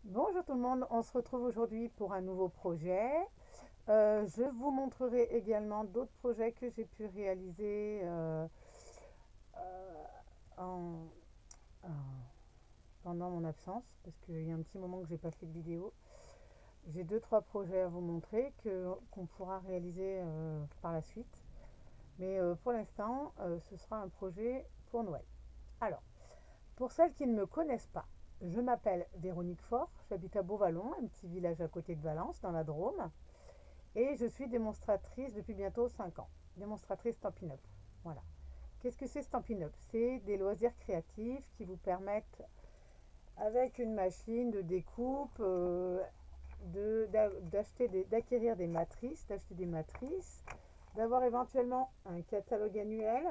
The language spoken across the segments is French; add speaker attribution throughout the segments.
Speaker 1: Bonjour tout le monde, on se retrouve aujourd'hui pour un nouveau projet. Je vous montrerai également d'autres projets que j'ai pu réaliser euh, en- en- pendant mon absence, parce qu'il y a un petit moment que j'ai pas fait de vidéo. J'ai deux, trois projets à vous montrer qu'on pourra réaliser par la suite. Mais pour l'instant, ce sera un projet pour Noël. Alors, pour celles qui ne me connaissent pas, je m'appelle Véronique Faure, j'habite à Beauvallon, un petit village à côté de Valence, dans la Drôme, et je suis démonstratrice depuis bientôt 5 ans. Démonstratrice Stampin' Up. Voilà. Qu'est-ce que c'est Stampin' Up? C'est des loisirs créatifs qui vous permettent, avec une machine de découpe, d'acquérir des matrices, d'acheter des matrices, d'avoir éventuellement un catalogue annuel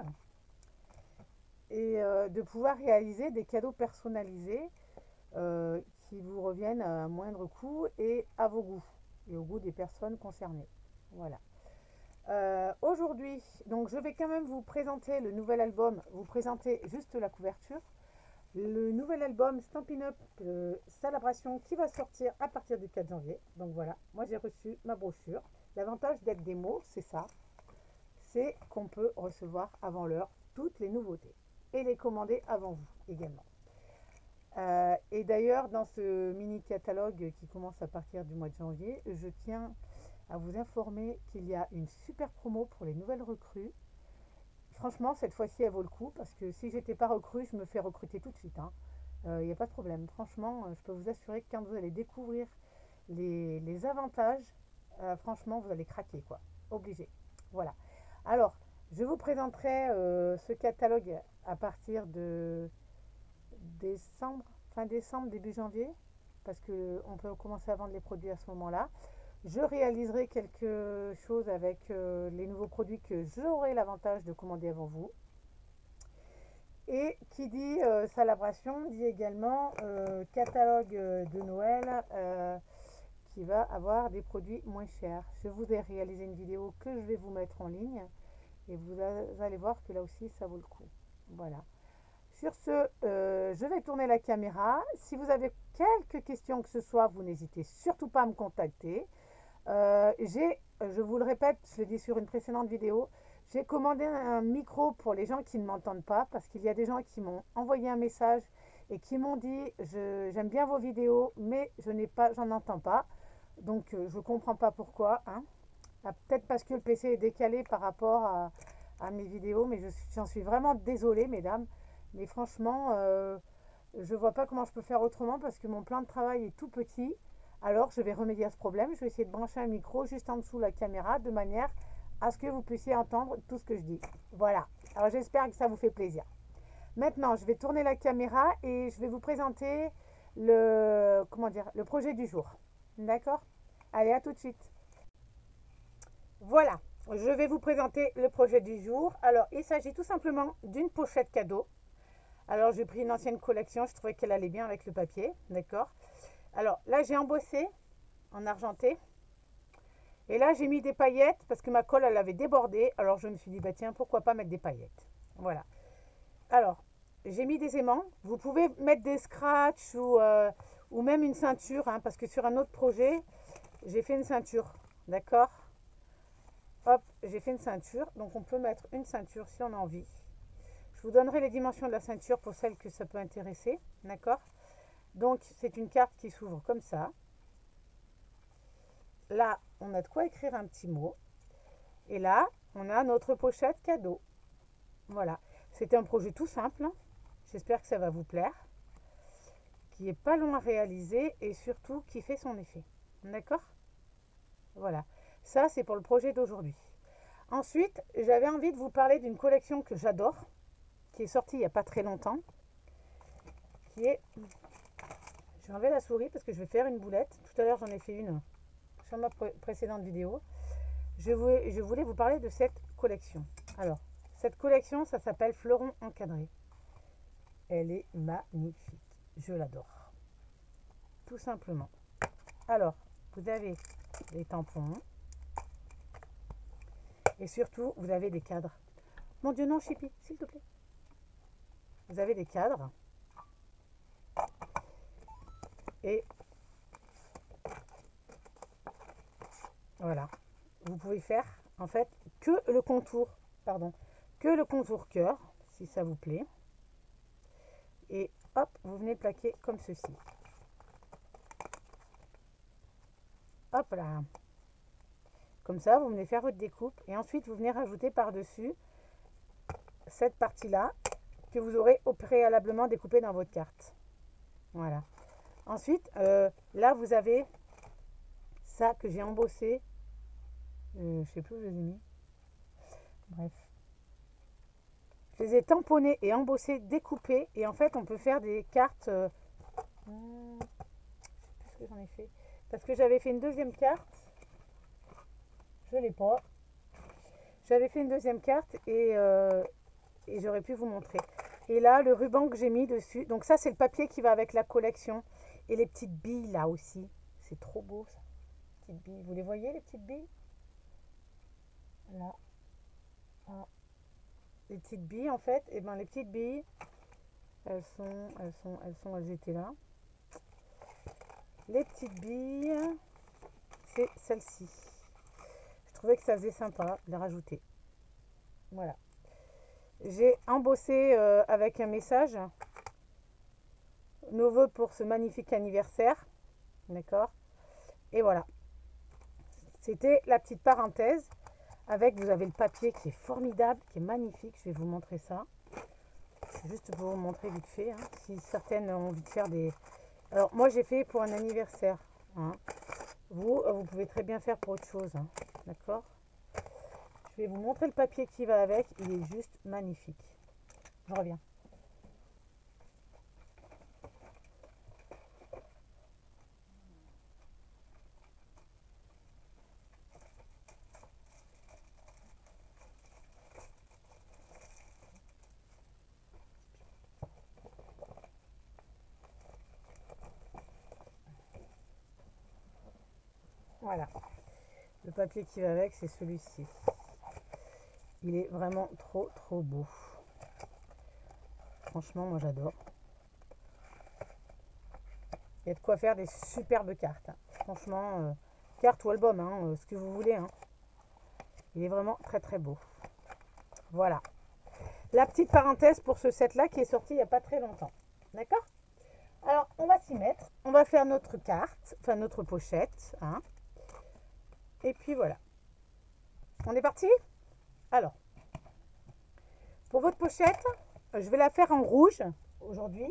Speaker 1: et de pouvoir réaliser des cadeaux personnalisés qui vous reviennent à moindre coût et à vos goûts et au goût des personnes concernées. Voilà. Aujourd'hui, donc je vais quand même vous présenter le nouvel album, vous présenter juste la couverture. Le nouvel album Stampin' Up Salabration qui va sortir à partir du 4 janvier. Donc voilà, moi j'ai reçu ma brochure. L'avantage d'être démo, c'est ça, c'est qu'on peut recevoir avant l'heure toutes les nouveautés et les commander avant vous également. Et d'ailleurs, dans ce mini catalogue qui commence à partir du mois de janvier, je tiens à vous informer qu'il y a une super promo pour les nouvelles recrues. Franchement, cette fois-ci, elle vaut le coup parce que si j'étais pas recrue, je me fais recruter tout de suite, hein. Il n'y a pas de problème. Franchement, je peux vous assurer que quand vous allez découvrir les avantages, franchement, vous allez craquer, quoi. Obligé. Voilà. Alors, je vous présenterai ce catalogue à partir de décembre, fin décembre, début janvier, parce qu'on peut commencer à vendre les produits à ce moment-là. Je réaliserai quelque chose avec les nouveaux produits que j'aurai l'avantage de commander avant vous. Et qui dit Salabration dit également catalogue de Noël qui va avoir des produits moins chers. Je vous ai réalisé une vidéo que je vais vous mettre en ligne et vous allez voir que là aussi ça vaut le coup. Voilà. Sur ce, je vais tourner la caméra. Si vous avez quelques questions que ce soit, vous n'hésitez surtout pas à me contacter. Je vous le répète, je l'ai dit sur une précédente vidéo, j'ai commandé un micro pour les gens qui ne m'entendent pas parce qu'il y a des gens qui m'ont envoyé un message et qui m'ont dit j'aime bien vos vidéos mais j'en entends pas. Donc je ne comprends pas pourquoi, hein. Peut-être parce que le PC est décalé par rapport à mes vidéos, mais j'en suis vraiment désolée, mesdames. Mais franchement, je vois pas comment je peux faire autrement parce que mon plan de travail est tout petit. Alors, je vais remédier à ce problème. Je vais essayer de brancher un micro juste en dessous de la caméra de manière à ce que vous puissiez entendre tout ce que je dis. Voilà. Alors, j'espère que ça vous fait plaisir. Maintenant, je vais tourner la caméra et je vais vous présenter le projet du jour. D'accord? Allez, à tout de suite. Voilà. Je vais vous présenter le projet du jour. Alors, il s'agit tout simplement d'une pochette cadeau. Alors, j'ai pris une ancienne collection. Je trouvais qu'elle allait bien avec le papier. D'accord? Alors, là, j'ai embossé en argenté. Et là, j'ai mis des paillettes parce que ma colle, elle avait débordé. Alors, je me suis dit, bah tiens, pourquoi pas mettre des paillettes. Voilà. Alors, j'ai mis des aimants. Vous pouvez mettre des scratchs ou même une ceinture, hein, parce que sur un autre projet, j'ai fait une ceinture. D'accord? Hop, j'ai fait une ceinture. Donc, on peut mettre une ceinture si on a envie. Je vous donnerai les dimensions de la ceinture pour celles que ça peut intéresser. D'accord? Donc, c'est une carte qui s'ouvre comme ça. Là, on a de quoi écrire un petit mot. Et là, on a notre pochette cadeau. Voilà. C'était un projet tout simple. J'espère que ça va vous plaire. Qui est pas long à réaliser et surtout qui fait son effet. D'accord? Voilà. Ça, c'est pour le projet d'aujourd'hui. Ensuite, j'avais envie de vous parler d'une collection que j'adore, qui est sortie il n'y a pas très longtemps. Qui est... Je vais enlever la souris parce que je vais faire une boulette. Tout à l'heure, j'en ai fait une sur ma précédente vidéo. Je voulais vous parler de cette collection. Alors, cette collection, ça s'appelle Fleuron encadré. Elle est magnifique. Je l'adore. Tout simplement. Alors, vous avez des tampons. Et surtout, vous avez des cadres. Mon Dieu, non, Chippy, s'il te plaît. Vous avez des cadres. Et Voilà. Vous pouvez faire en fait que le contour, que le contour cœur, si ça vous plaît. Et hop, vous venez plaquer comme ceci. Hop là. Comme ça, vous venez faire votre découpe et ensuite vous venez rajouter par-dessus cette partie-là que vous aurez au préalablement découpée dans votre carte. Voilà. Ensuite, là, vous avez ça que j'ai embossé. Je sais plus où je les ai mis. Bref. Je les ai tamponnés et embossés, découpés. Et en fait, on peut faire des cartes. Je ne sais plus ce que j'en ai fait. Parce que j'avais fait une deuxième carte. Je ne l'ai pas. J'avais fait une deuxième carte et j'aurais pu vous montrer. Et là, le ruban que j'ai mis dessus. Donc ça, c'est le papier qui va avec la collection. Et les petites billes là aussi. C'est trop beau ça. Petites billes. Vous les voyez, les petites billes? Là. Ah. Les petites billes, en fait, et ben les petites billes, elles étaient là. Les petites billes, c'est celle-ci. Je trouvais que ça faisait sympa de les rajouter. Voilà. J'ai embossé avec un message. Nos voeux pour ce magnifique anniversaire. D'accord? Et voilà. C'était la petite parenthèse. Avec, vous avez le papier qui est formidable, qui est magnifique. Je vais vous montrer ça. Juste pour vous montrer vite fait. Hein, si certaines ont envie de faire des... Alors, moi, j'ai fait pour un anniversaire. Hein. Vous pouvez très bien faire pour autre chose. Hein, d'accord? Je vais vous montrer le papier qui va avec. Il est juste magnifique. Je reviens. Voilà. Le papier qui va avec, c'est celui-ci. Il est vraiment trop, trop beau. Franchement, moi, j'adore. Il y a de quoi faire des superbes cartes. Hein. Franchement, carte ou album, hein, ce que vous voulez. Hein. Il est vraiment très, très beau. Voilà. La petite parenthèse pour ce set-là qui est sorti il n'y a pas très longtemps. D'accord? Alors, on va s'y mettre. On va faire notre carte, enfin notre pochette. Hein. Et puis voilà. On est parti? Alors, pour votre pochette, je vais la faire en rouge aujourd'hui.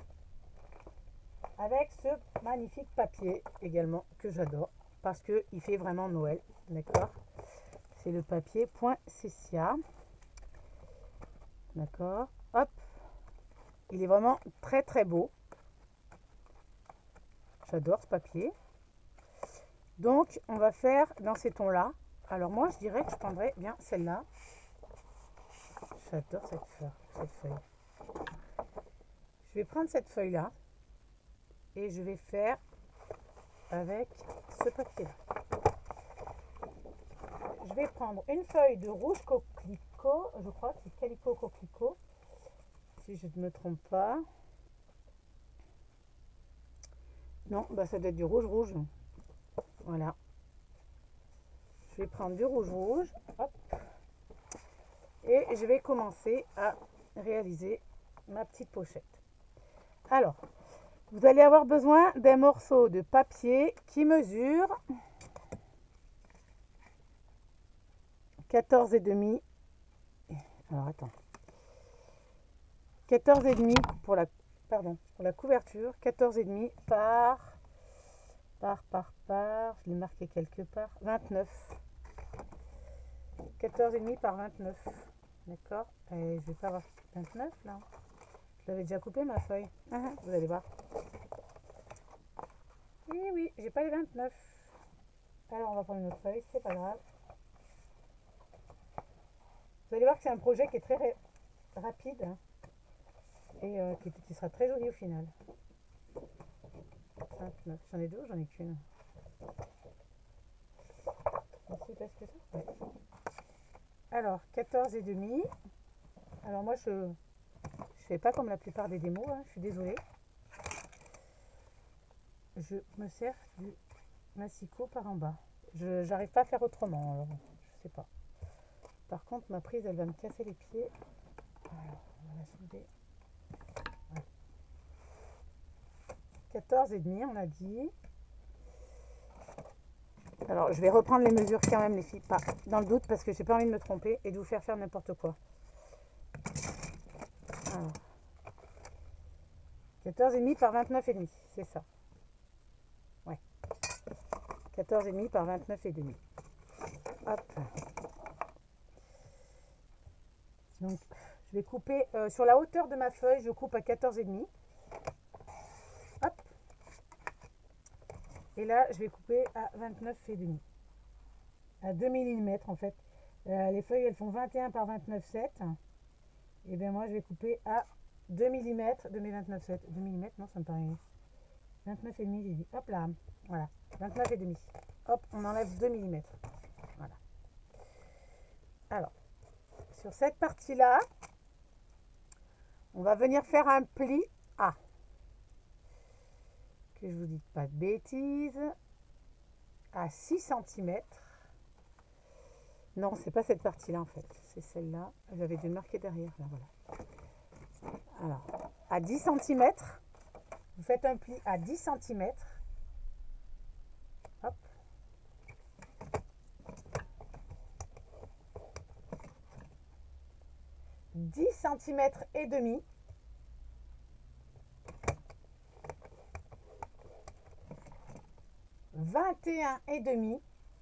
Speaker 1: Avec ce magnifique papier également que j'adore. Parce qu'il fait vraiment Noël. D'accord? C'est le papier Poinsettia. D'accord? Hop. Il est vraiment très très beau. J'adore ce papier. Donc, on va faire dans ces tons-là. Alors moi, je dirais que je prendrais bien celle-là. J'adore cette feuille. Je vais prendre cette feuille-là. Et je vais faire avec ce papier-là. Je vais prendre une feuille de rouge coquelicot. Je crois que c'est Calico Coquelicot. Si je ne me trompe pas. Non, bah ça doit être du rouge. Voilà. Je vais prendre du rouge. Hop. Et je vais commencer à réaliser ma petite pochette. Alors, vous allez avoir besoin d'un morceau de papier qui mesure 14,5. Alors, attends. 14,5 pour la couverture. 14,5 je l'ai marqué quelque part. 29. 14,5 par 29. D'accord? Et je vais pas avoir 29 là. Je l'avais déjà coupé ma feuille. Vous allez voir. Oui, j'ai pas les 29. Alors on va prendre une autre feuille, c'est pas grave. Vous allez voir que c'est un projet qui est très rapide hein, et qui sera très joli au final. 29. J'en ai deux ou j'en ai qu'une? C'est parce que ça. Ouais. Alors 14,5. Alors moi je fais pas comme la plupart des démos, hein, je suis désolée. Je me sers du massicot par en bas. Je n'arrive pas à faire autrement. Alors, je sais pas. Par contre, ma prise, elle va me casser les pieds. Alors, on va la souder. Voilà. 14,5, on a dit. Alors, je vais reprendre les mesures quand même, les filles. Pas dans le doute, parce que j'ai pas envie de me tromper et de vous faire faire n'importe quoi. Alors, 14,5 par 29,5, c'est ça. Ouais. 14,5 par 29,5. Hop. Donc, je vais couper sur la hauteur de ma feuille, je coupe à 14,5. Hop. Et là, je vais couper à 29,5. À 2 mm en fait. Les feuilles, elles font 21 par 29,7. Et bien moi, je vais couper à 2 mm de mes 29,7. 2 mm, non, ça me paraît 29,5, j'ai dit. Hop là, voilà, 29,5. Hop, on enlève 2 mm. Voilà. Alors, sur cette partie-là, on va venir faire un pli A. Que je vous dise pas de bêtises. À 6 cm. Non, c'est pas cette partie-là en fait. C'est celle-là. J'avais dû marquer derrière. Là, voilà. Alors, à 10 cm, vous faites un pli à 10 cm. Hop. « 10 cm et demi. « 21 et demi. »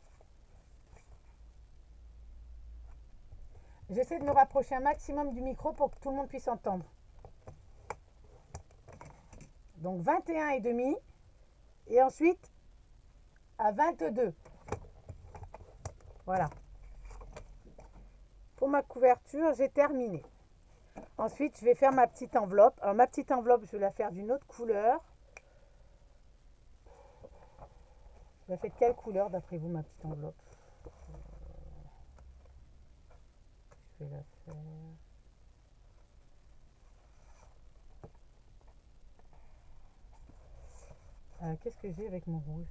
Speaker 1: J'essaie de me rapprocher un maximum du micro pour que tout le monde puisse entendre. Donc 21 et demi. Et ensuite à 22. Voilà. Pour ma couverture, j'ai terminé. Ensuite, je vais faire ma petite enveloppe. Alors ma petite enveloppe, je vais la faire d'une autre couleur. Je la fais de quelle couleur d'après vous, ma petite enveloppe? Je vais la faire... qu'est-ce que j'ai avec mon rouge?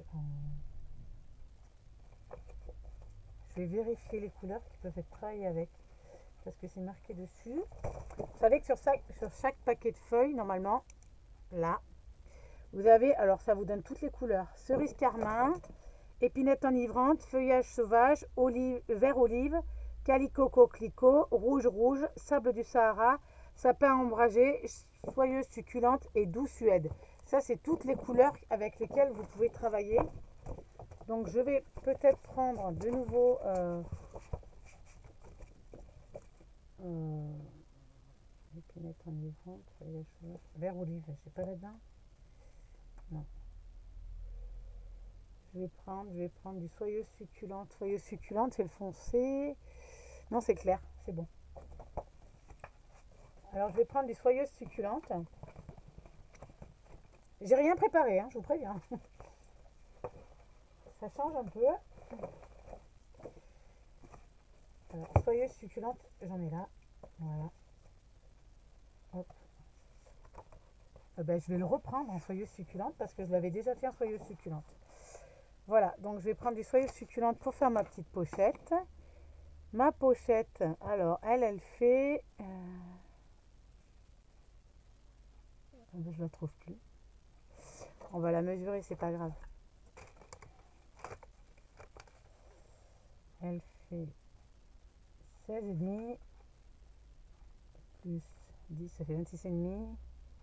Speaker 1: Je vais vérifier les couleurs qui peuvent être travaillées avec. Parce que c'est marqué dessus. Vous savez que sur chaque paquet de feuilles, normalement, là, vous avez, alors ça vous donne toutes les couleurs. Cerise carmin, épinette enivrante, feuillage sauvage, vert olive, calicot coquelicot, rouge rouge, sable du Sahara, sapin ombragé, soyeuse succulente et doux suède. Ça, c'est toutes les couleurs avec lesquelles vous pouvez travailler. Donc, je vais peut-être prendre de nouveau épinette enivrante, feuillage sauvage, vert olive, je sais pas là-dedans. Non. Je vais prendre du soyeuse succulente. Soyeuse succulente, c'est le foncé. Non, c'est clair, c'est bon. Alors, je vais prendre du soyeuse succulente. J'ai rien préparé, hein, je vous préviens. Ça change un peu. Alors, soyeuse succulente, j'en ai là. Voilà. Hop. Ben, je vais le reprendre en soyeuse succulente parce que je l'avais déjà fait en soyeuse succulente. Voilà, donc je vais prendre du soyeuse succulente pour faire ma petite pochette. Ma pochette, alors, elle fait... je la trouve plus. On va la mesurer, c'est pas grave. Elle fait 16,5 plus 10, ça fait 26,5.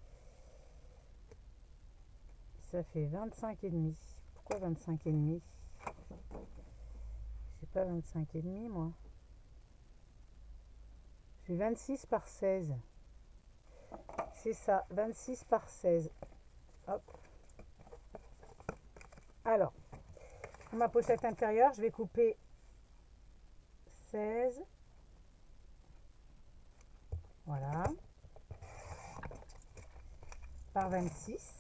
Speaker 1: Ça fait 25,5. Pourquoi 25,5? J'ai pas 25,5 moi. J'ai 26 par 16. C'est ça, 26 par 16. Hop. Alors, pour ma pochette intérieure, je vais couper 16. Voilà. Par 26.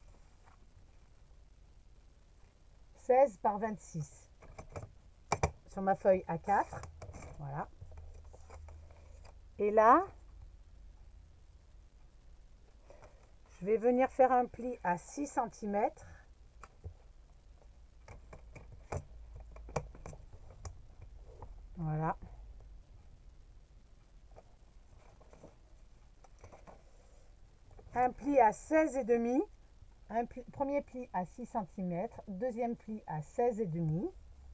Speaker 1: 16 par 26. Sur ma feuille A4. Voilà. Et là, je vais venir faire un pli à 6 cm. Voilà. Un pli à 16,5. Premier pli à 6 cm. Deuxième pli à 16,5.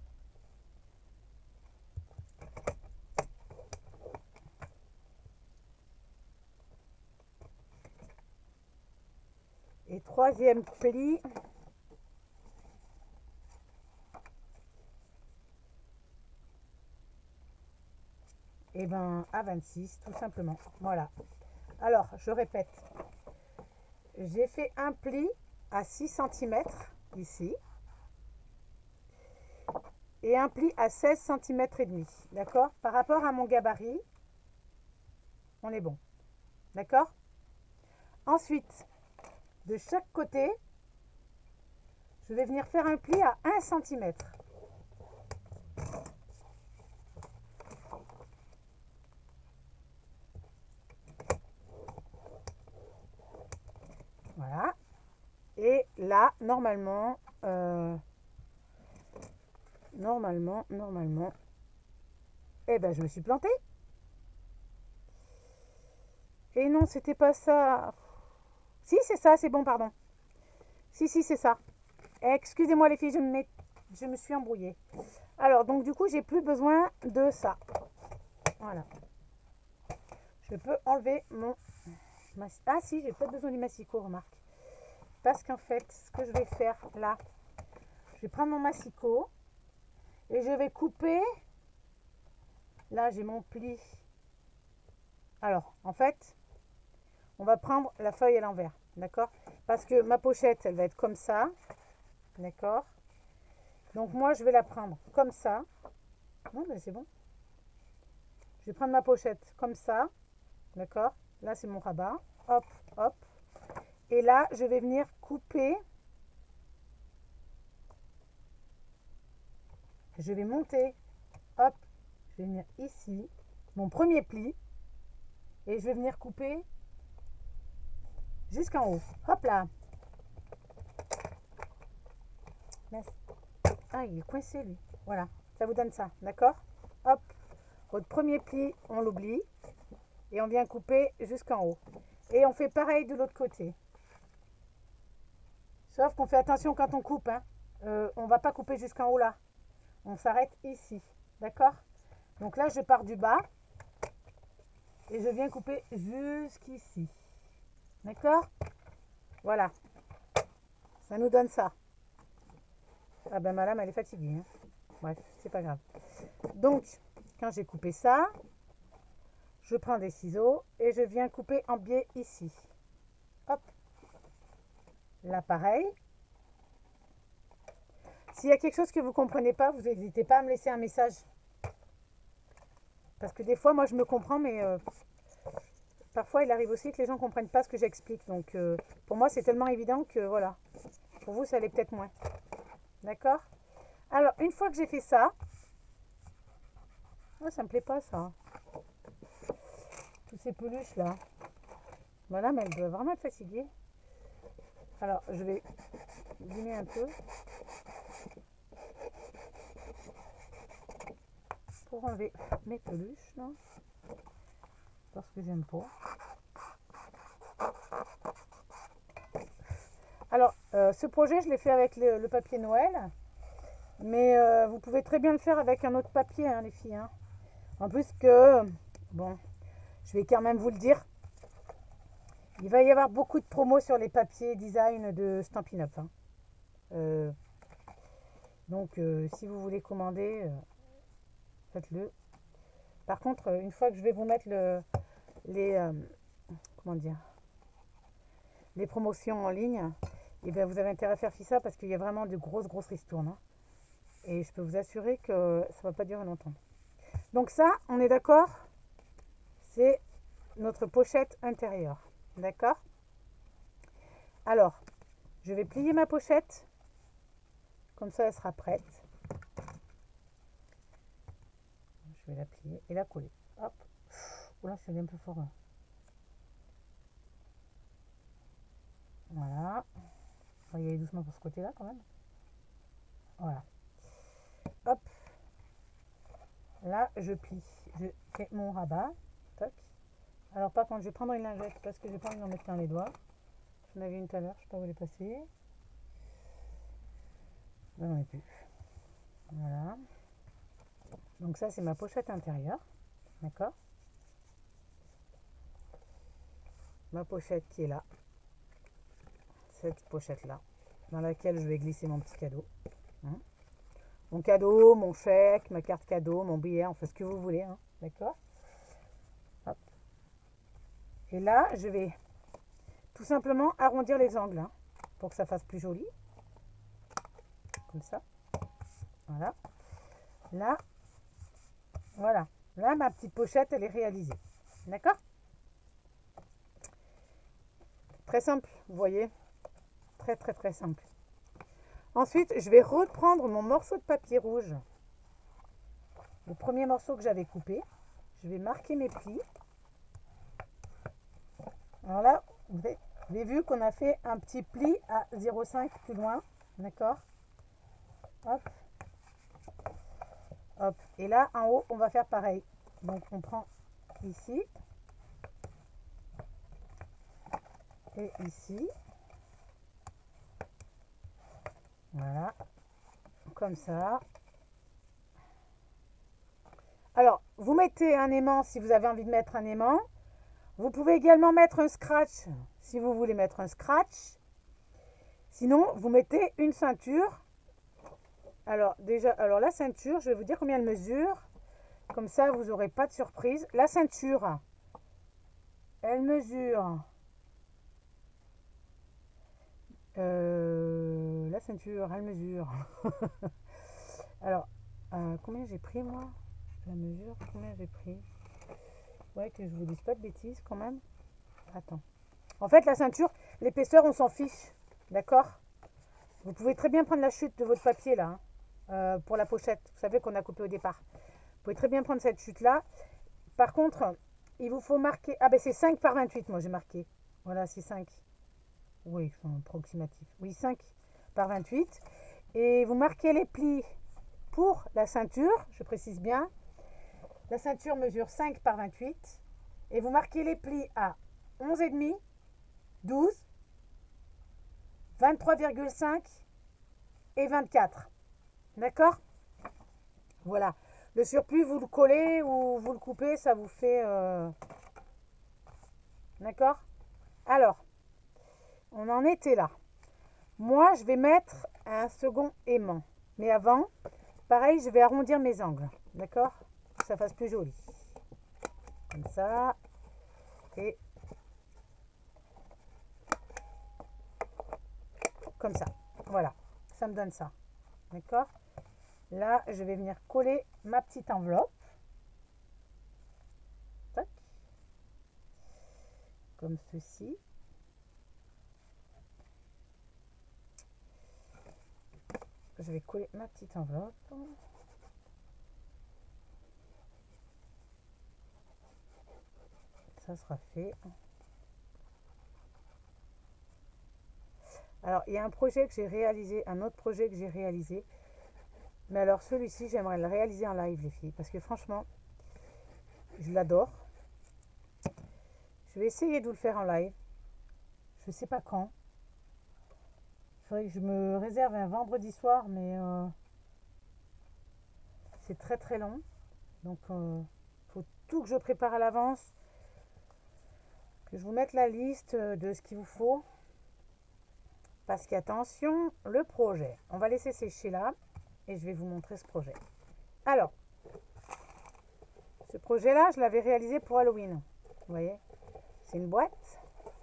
Speaker 1: Et troisième pli et ben à 26 tout simplement. Voilà. Alors je répète, j'ai fait un pli à 6 cm ici et un pli à 16 cm et demi. D'accord? Par rapport à mon gabarit, on est bon. D'accord? Ensuite, de chaque côté, je vais venir faire un pli à 1 cm. Voilà. Et là, normalement, eh ben, je me suis plantée. Et non, c'était pas ça. Si, c'est ça, c'est bon, pardon. Si, c'est ça. Excusez-moi les filles, je me suis embrouillée. Alors, donc du coup, j'ai plus besoin de ça. Voilà. Je peux enlever mon... Ah si, j'ai peut-être besoin du massicot, remarque. Parce qu'en fait, ce que je vais faire là, je vais prendre mon massicot et je vais couper. Là, j'ai mon pli. Alors, en fait, on va prendre la feuille à l'envers, d'accord? Parce que ma pochette, elle va être comme ça, d'accord? Donc moi, je vais la prendre comme ça. Non, mais c'est bon. Je vais prendre ma pochette comme ça, d'accord? Là, c'est mon rabat. Hop, hop. Et là, je vais venir couper. Je vais monter. Hop. Je vais venir ici. Mon premier pli. Et je vais venir couper jusqu'en haut. Hop là. Ah, il est coincé, lui. Voilà. Ça vous donne ça, d'accord? Hop. Votre premier pli, on l'oublie. Et on vient couper jusqu'en haut. Et on fait pareil de l'autre côté. Sauf qu'on fait attention quand on coupe. Hein. On ne va pas couper jusqu'en haut là. On s'arrête ici. D'accord? Donc là, je pars du bas. Et je viens couper jusqu'ici. D'accord? Voilà. Ça nous donne ça. Ah ben ma lame, elle est fatiguée. Hein. Bref, c'est pas grave. Donc, quand j'ai coupé ça, je prends des ciseaux et je viens couper en biais ici. Hop. Là, pareil. S'il y a quelque chose que vous ne comprenez pas, vous n'hésitez pas à me laisser un message. Parce que des fois, moi, je me comprends, mais parfois, il arrive aussi que les gens ne comprennent pas ce que j'explique. Donc, pour moi, c'est tellement évident que, voilà. Pour vous, ça l'est peut-être moins. D'accord? Alors, une fois que j'ai fait ça... Oh, ça me plaît pas, ça. Toutes ces peluches, là. Voilà, mais elle doit vraiment être fatiguée. Alors, je vais limer un peu. Pour enlever mes peluches, là. Parce que j'aime pas. Alors, ce projet, je l'ai fait avec le papier Noël. Mais vous pouvez très bien le faire avec un autre papier, hein, les filles. Hein. En plus que, bon, je vais quand même vous le dire. Il va y avoir beaucoup de promos sur les papiers design de Stampin' Up. Hein. Donc, si vous voulez commander, faites-le. Par contre, une fois que je vais vous mettre comment dire, les promotions en ligne, et bien vous avez intérêt à faire ça parce qu'il y a vraiment de grosses ristournes. Hein. Et je peux vous assurer que ça ne va pas durer longtemps. Donc ça, on est d'accord? C'est notre pochette intérieure. D'accord? Alors, je vais plier ma pochette. Comme ça, elle sera prête. Je vais la plier et la coller. Hop. Oula, je suis allée un peu fort. Là. Voilà. On va y aller doucement pour ce côté-là quand même. Voilà. Hop. là, je plie. Je fais mon rabat. Toc. Alors, par contre, je vais prendre une lingette parce que j'ai pas envie d'en mettre dans les doigts. J'en avais une tout à l'heure, je ne sais pas où elle est passée. Non, j'en ai plus. Voilà. Donc ça, c'est ma pochette intérieure. D'accord? Ma pochette qui est là. Cette pochette-là. Dans laquelle je vais glisser mon petit cadeau. Hein? Mon cadeau, mon chèque, ma carte cadeau, mon billet, enfin ce que vous voulez. Hein? D'accord? Hop. Et là, je vais tout simplement arrondir les angles. Hein, pour que ça fasse plus joli. Comme ça. Voilà. Là, voilà. Là, ma petite pochette, elle est réalisée. D'accord? Très simple, vous voyez? Très, très, très simple. Ensuite, je vais reprendre mon morceau de papier rouge. Le premier morceau que j'avais coupé. Je vais marquer mes plis. Alors là, vous avez vu qu'on a fait un petit pli à 0,5 plus loin. D'accord? Hop. Hop. Et là, en haut, on va faire pareil. Donc, on prend ici. Et ici. Voilà. Comme ça. Alors, vous mettez un aimant si vous avez envie de mettre un aimant. Vous pouvez également mettre un scratch si vous voulez mettre un scratch. Sinon, vous mettez une ceinture. Alors, déjà, la ceinture, je vais vous dire combien elle mesure. Comme ça, vous n'aurez pas de surprise. La ceinture, elle mesure... la ceinture, elle mesure... Alors, combien j'ai pris, moi? La mesure, combien j'ai pris? Ouais, que je vous dise pas de bêtises, quand même. Attends. En fait, la ceinture, l'épaisseur, on s'en fiche. D'accord? Vous pouvez très bien prendre la chute de votre papier, là. Hein, pour la pochette. Vous savez qu'on a coupé au départ. Vous pouvez très bien prendre cette chute-là. Par contre, il vous faut marquer... Ah ben c'est 5 par 28, moi j'ai marqué. Voilà, c'est 5. Oui, enfin, approximatif. Oui, 5 par 28. Et vous marquez les plis pour la ceinture, je précise bien. La ceinture mesure 5 par 28. Et vous marquez les plis à 11,5, 12, 23,5 et 24. D'accord? Voilà. Le surplus, vous le collez ou vous le coupez, ça vous fait... D'accord? Alors, on en était là. Moi, je vais mettre un second aimant. Mais avant, pareil, je vais arrondir mes angles. D'accord? Que ça fasse plus joli. Comme ça. Et comme ça. Voilà. Ça me donne ça. D'accord? Là, je vais venir coller ma petite enveloppe. Tac. Comme ceci. Je vais coller ma petite enveloppe. Ça sera fait. Alors, il y a un projet que j'ai réalisé, un autre projet que j'ai réalisé. Mais alors, celui-ci, j'aimerais le réaliser en live, les filles. Parce que franchement, je l'adore. Je vais essayer de vous le faire en live. Je ne sais pas quand. Il faudrait que je me réserve un vendredi soir, mais c'est très très long. Donc, il faut tout que je prépare à l'avance. Que je vous mette la liste de ce qu'il vous faut. Parce qu'attention, le projet. On va laisser sécher là. Et je vais vous montrer ce projet. Alors, ce projet-là, je l'avais réalisé pour Halloween. Vous voyez? C'est une boîte.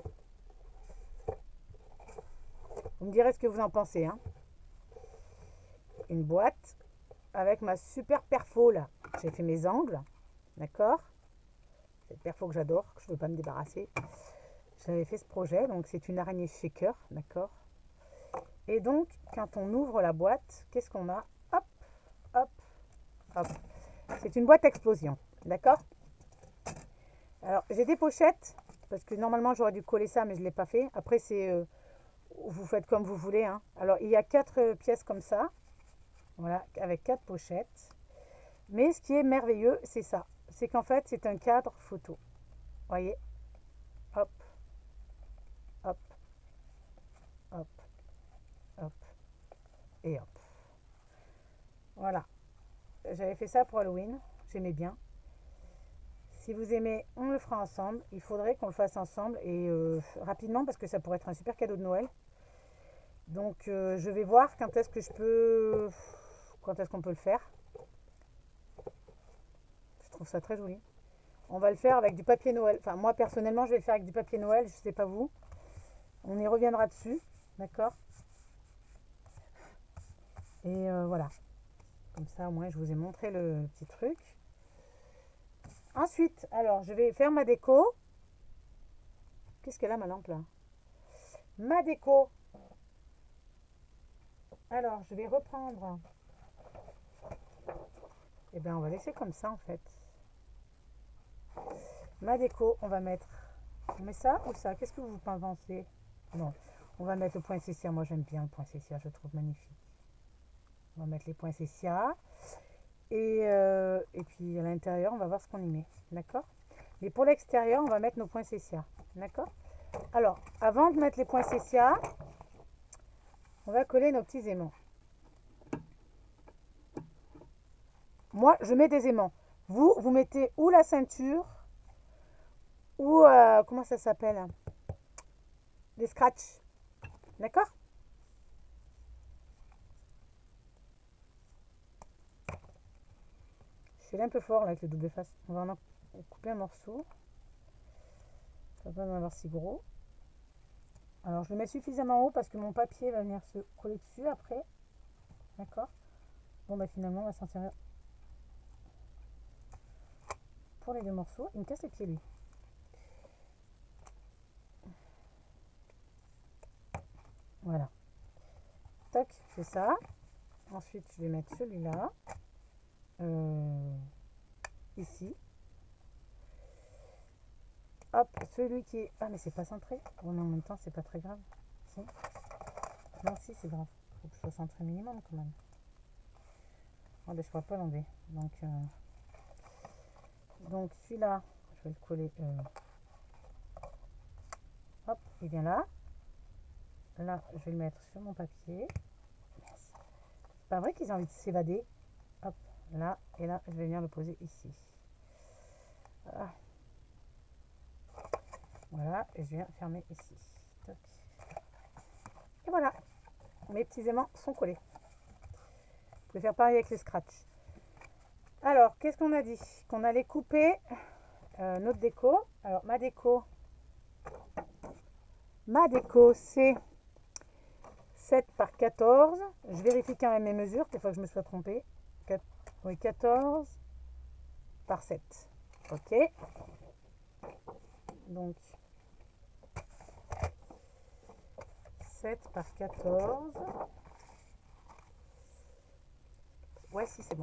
Speaker 1: Vous me direz ce que vous en pensez. Hein. Une boîte avec ma super perfo là. J'ai fait mes angles. D'accord? Cette perfo que j'adore, que je ne veux pas me débarrasser. J'avais fait ce projet. Donc, c'est une araignée shaker. D'accord? Et donc, quand on ouvre la boîte, qu'est-ce qu'on a? Hop, hop, hop. C'est une boîte explosion. D'accord? Alors, j'ai des pochettes. Parce que normalement, j'aurais dû coller ça, mais je ne l'ai pas fait. Après, c'est... vous faites comme vous voulez. Hein. Alors, il y a 4 pièces comme ça. Voilà, avec 4 pochettes. Mais ce qui est merveilleux, c'est ça. C'est qu'en fait, c'est un cadre photo. Voyez, hop, hop, hop, hop et hop. Voilà. J'avais fait ça pour Halloween. J'aimais bien. Si vous aimez, on le fera ensemble. Il faudrait qu'on le fasse ensemble et rapidement parce que ça pourrait être un super cadeau de Noël. Donc je vais voir quand est-ce que je peux... Quand est-ce qu'on peut le faire. Je trouve ça très joli. On va le faire avec du papier Noël. Enfin, moi personnellement, je vais le faire avec du papier Noël. Je ne sais pas vous. On y reviendra dessus. D'accord. Et voilà. Comme ça, au moins, je vous ai montré le petit truc. Ensuite, alors, je vais faire ma déco. Qu'est-ce qu'elle a, ma lampe, là? Ma déco. Alors, je vais reprendre. Eh bien, on va laisser comme ça, en fait. Ma déco, on va mettre... On met ça ou ça? Qu'est-ce que vous pensez? Non, on va mettre le point cécia. Moi, j'aime bien le point cécia. Je le trouve magnifique. On va mettre les points cécia. Et puis, à l'intérieur, on va voir ce qu'on y met. D'accord? Mais pour l'extérieur, on va mettre nos points cécia. D'accord? Alors, avant de mettre les points cécia, on va coller nos petits aimants. Moi, je mets des aimants. Vous mettez ou la ceinture, ou, comment ça s'appelle? Des scratchs. D'accord? Je suis allée un peu fort là avec le double face. On va en couper un morceau. Ça va pas en avoir si gros. Alors, je le mets suffisamment haut parce que mon papier va venir se coller dessus après. D'accord? Bon, bah finalement, on va s'en servir pour les deux morceaux. Il me casse les pieds, lui. Voilà. Tac, je fais ça. Ensuite, je vais mettre celui-là. Ici. Hop, celui qui est... Ah, mais c'est pas centré. Bon, mais en même temps, c'est pas très grave. Si. Non, si, c'est grave. Faut que je sois centré minimum, quand même. Oh, ben, je pourrais pas l'enlever. Donc celui-là, je vais le coller. Hop, il vient là. Là, je vais le mettre sur mon papier. C'est pas vrai qu'ils ont envie de s'évader. Hop, là, et là, je vais venir le poser ici. Ah. Voilà, et je viens fermer ici. Toc. Et voilà, mes petits aimants sont collés. Vous pouvez faire pareil avec les scratchs. Alors, qu'est-ce qu'on a dit? Qu'on allait couper notre déco. Alors, ma déco, c'est 7 par 14. Je vérifie quand même mes mesures, des fois que je me sois trompée. Oui, 14 par 7. Ok. Donc, 7 par 14. Ouais, si, c'est bon.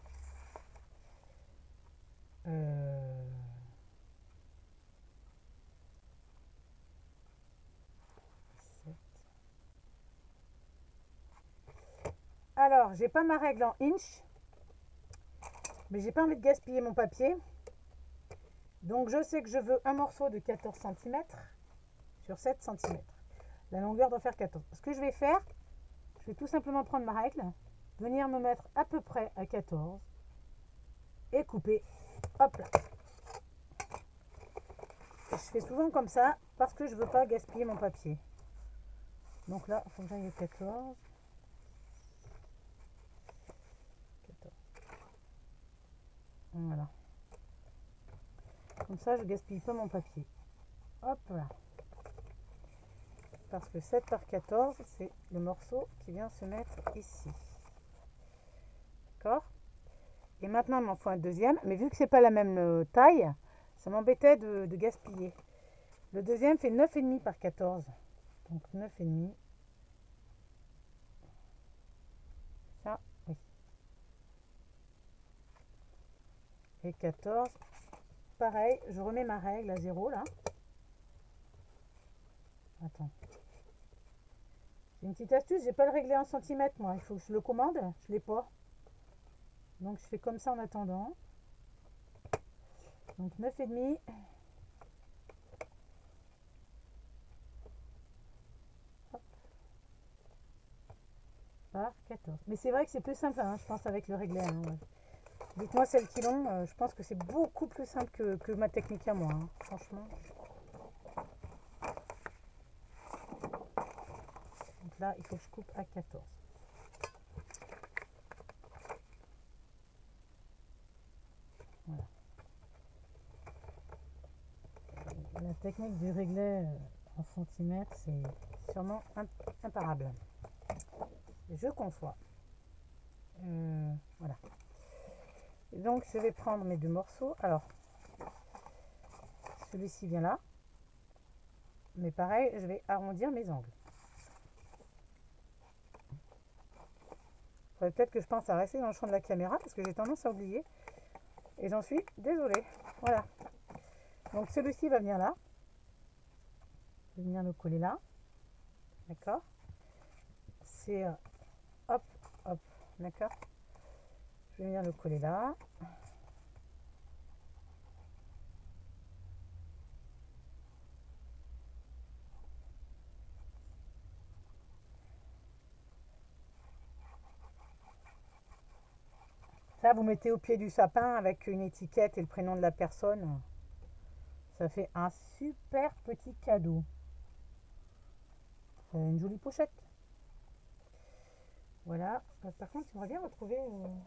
Speaker 1: Alors, j'ai pas ma règle en inch, mais j'ai pas envie de gaspiller mon papier. Donc, je sais que je veux un morceau de 14 cm sur 7 cm. La longueur doit faire 14. Ce que je vais faire, je vais tout simplement prendre ma règle, venir me mettre à peu près à 14 et couper. Hop là. Je fais souvent comme ça parce que je veux pas gaspiller mon papier. Donc là, il faut que j'aille à 14. Voilà. Comme ça, je gaspille pas mon papier. Hop là. Parce que 7 par 14, c'est le morceau qui vient se mettre ici. D'accord? Et maintenant, il m'en faut un deuxième. Mais vu que c'est pas la même taille, ça m'embêtait de gaspiller. Le deuxième fait 9,5 par 14. Donc 9,5. Ça, oui. Et 14. Pareil, je remets ma règle à 0 là. Attends. J'ai une petite astuce, j'ai pas le réglé en centimètres moi. Il faut que je le commande. Je l'ai pas. Donc je fais comme ça en attendant. Donc 9,5. Par 14. Mais c'est vrai que c'est plus simple, hein, je pense, avec le réglet. Hein, ouais. Dites-moi celles qui l'ont, je pense que c'est beaucoup plus simple que ma technique à moi, hein, franchement. Donc là, il faut que je coupe à 14. Voilà. La technique du réglet en centimètres, c'est sûrement imparable. Je conçois. Voilà. Et donc, je vais prendre mes deux morceaux. Alors, celui-ci vient là. Mais pareil, je vais arrondir mes angles. Il faudrait peut-être que je pense à rester dans le champ de la caméra parce que j'ai tendance à oublier. Et j'en suis désolée. Voilà. Donc, celui-ci va venir là. Je vais venir le coller là. D'accord. C'est hop, hop. D'accord. Je vais venir le coller là. Ça, vous mettez au pied du sapin avec une étiquette et le prénom de la personne. Ça fait un super petit cadeau. Une jolie pochette. Voilà. Par contre, j'aimerais bien retrouver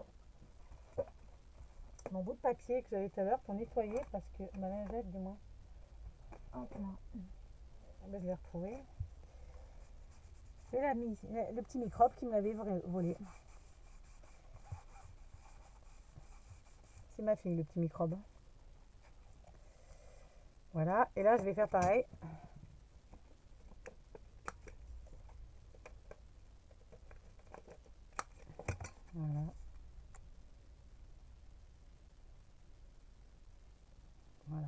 Speaker 1: mon bout de papier que j'avais tout à l'heure pour nettoyer parce que ma lingette, du moins. Oh, comment ben, je l'ai retrouvé. C'est le petit microbe qui me l'avait volé. C'est ma fille, le petit microbe. Voilà. Et là, je vais faire pareil. Voilà. Voilà.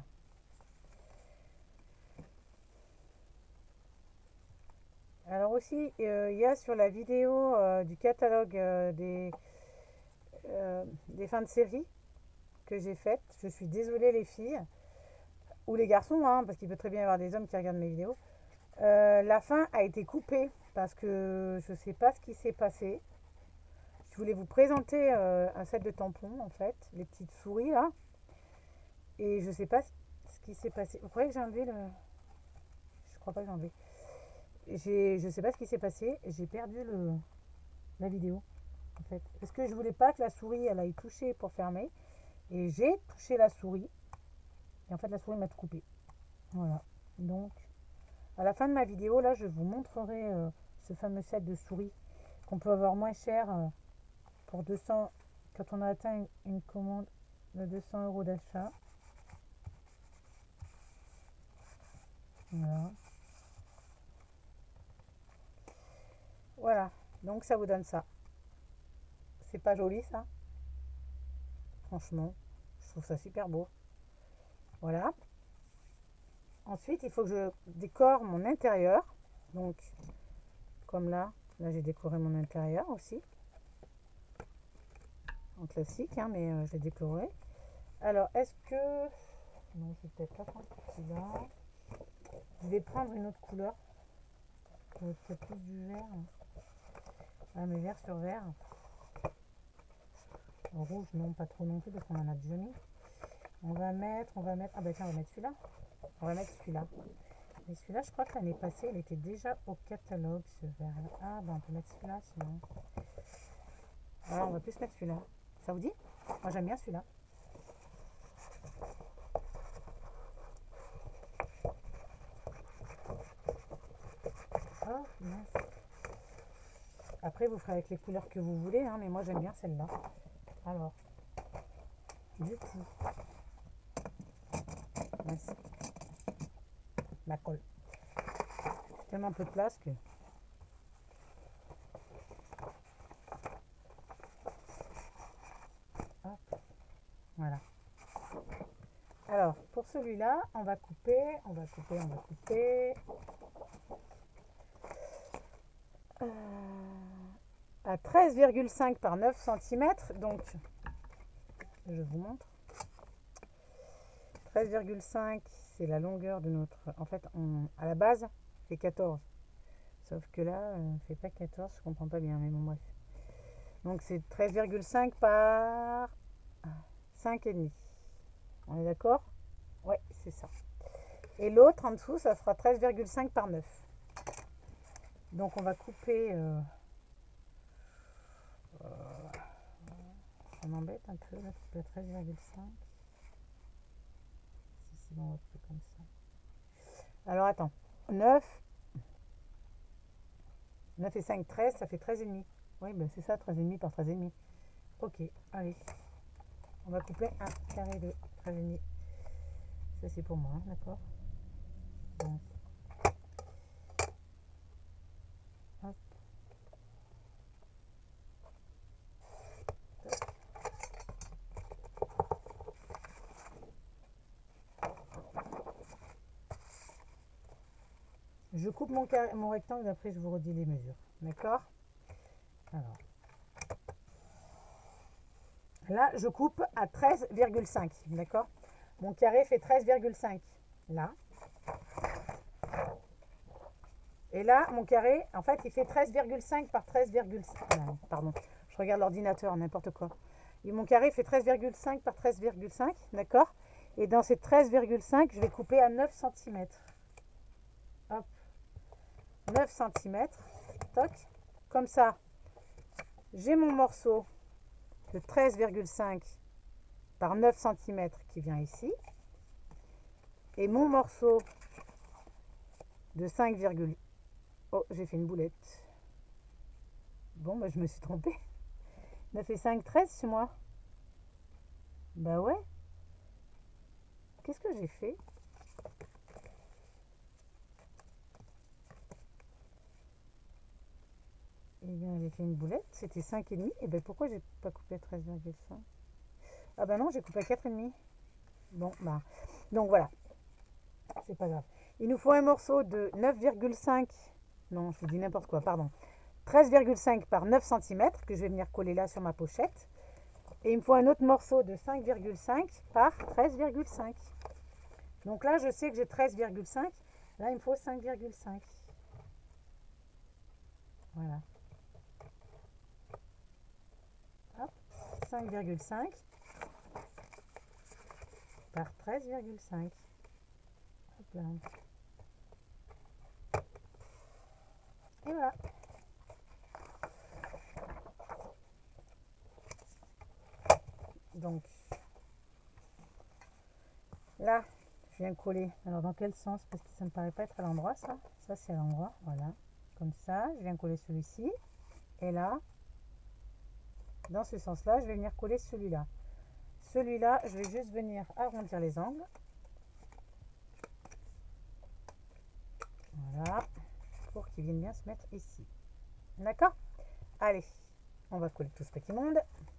Speaker 1: Alors aussi, il y a sur la vidéo du catalogue des fins de série que j'ai faites. Je suis désolée les filles, ou les garçons, hein, parce qu'il peut très bien y avoir des hommes qui regardent mes vidéos. La fin a été coupée parce que je ne sais pas ce qui s'est passé. Je voulais vous présenter un set de tampons, en fait, les petites souris là. Et je ne sais pas ce qui s'est passé. Vous croyez que j'ai enlevé le... Je crois pas que j'ai enlevé. Je ne sais pas ce qui s'est passé. J'ai perdu la vidéo, en fait. Parce que je voulais pas que la souris, elle aille toucher pour fermer. Et j'ai touché la souris. Et en fait, la souris m'a tout coupé. Voilà. Donc, à la fin de ma vidéo, là, je vous montrerai ce fameux set de souris qu'on peut avoir moins cher pour 200, quand on a atteint une commande de 200 € d'achat. Voilà. Voilà. Donc, ça vous donne ça. C'est pas joli, ça? Franchement, je trouve ça super beau. Voilà. Ensuite, il faut que je décore mon intérieur. Donc, comme là j'ai décoré mon intérieur aussi. En classique, hein, mais je l'ai décoré. Alors, est-ce que... Non, je vais peut-être pas prendre celui-là. Je vais prendre une autre couleur. Peut-être plus du vert. Ah, mais vert sur vert. Rouge, non, pas trop non plus, parce qu'on en a déjà mis. On va mettre... Ah bah tiens, on va mettre celui-là. On va mettre celui-là. Et celui-là, je crois que l'année passée, il était déjà au catalogue, ce vert-là. Ah, bah on peut mettre celui-là, sinon. Alors, on va plus mettre celui-là. Ça vous dit? Moi, j'aime bien celui-là. Oh, mince. Après, vous ferez avec les couleurs que vous voulez, hein, mais moi, j'aime bien celle-là. Alors, du coup, mince. Ma colle. Tellement peu de place que... Hop. Voilà. Alors, pour celui-là, on va couper à 13,5 par 9 cm. Donc, Je vous montre. 13,5, c'est la longueur de notre... En fait, à la base, fait 14. Sauf que là, fait pas 14, je comprends pas bien, mais bon, bref. Donc, c'est 13,5 par 5,5. On est d'accord? Ouais, c'est ça. Et l'autre, en dessous, ça sera 13,5 par 9. Donc, on va couper... ça m'embête un peu, là, couper à 13,5. Si c'est bon, on va couper comme ça. Alors, attends. 9 et 5, 13, ça fait 13,5. Oui, ben c'est ça, 13,5 par 13,5. Ok, allez. On va couper un carré de 13,5. Ça, c'est pour moi, d'accord? Donc, hop. Je coupe mon rectangle, après je vous redis les mesures. D'accord? Alors. Là, je coupe à 13,5. D'accord? Mon carré fait 13,5. Là. Et là, mon carré, en fait, il fait 13,5 par 13,5. Pardon, je regarde l'ordinateur, n'importe quoi. Et mon carré fait 13,5 par 13,5. D'accord? Et dans ces 13,5, je vais couper à 9 cm. Hop. 9 cm. Toc. Comme ça, j'ai mon morceau de 13,5 par 9 cm qui vient ici. Et mon morceau de 5, oh, j'ai fait une boulette. Bon, bah, je me suis trompée. 9 et 5, 13 chez moi. Bah ouais. Qu'est-ce que j'ai fait? Eh bien, j'ai fait une boulette. C'était 5,5. Et bien, pourquoi j'ai pas coupé à 13,5? Ah bah non, j'ai coupé à 4,5. Bon, bah. Donc voilà. C'est pas grave. Il nous faut un morceau de 9,5. Non, je vous dis n'importe quoi, pardon. 13,5 par 9 cm que je vais venir coller là sur ma pochette. Et il me faut un autre morceau de 5,5 par 13,5. Donc là, je sais que j'ai 13,5. Là, il me faut 5,5. Voilà. Hop, 5,5 par 13,5. Hop là. Et voilà. Donc, là, je viens coller. Alors, dans quel sens? Parce que ça ne me paraît pas être à l'endroit, ça. Ça, c'est à l'endroit. Voilà. Comme ça, je viens coller celui-ci. Et là, dans ce sens-là, je vais venir coller celui-là. Celui-là, je vais juste venir arrondir les angles. Voilà. Pour qu'il vienne bien se mettre ici. D'accord? Allez, on va coller tout ce petit monde.